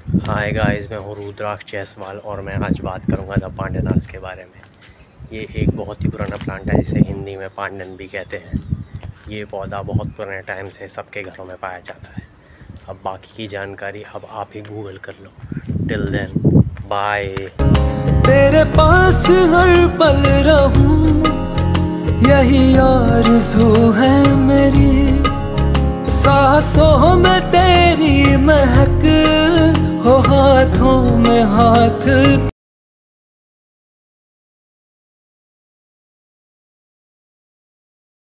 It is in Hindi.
हाय गाइस, मैं हूँ रुद्राक्ष जायसवाल और मैं आज बात करूँगा द पांडनास के बारे में। ये एक बहुत ही पुराना प्लांट है जिसे हिंदी में पांडन भी कहते हैं। ये पौधा बहुत पुराने टाइम से सबके घरों में पाया जाता है। अब बाकी की जानकारी अब आप ही गूगल कर लो। Till then, bye. तेरे पास हर पल रहूं, यही आरज़ू है मेरी। सांसों में तेरी महक हो, हाथों में हाथ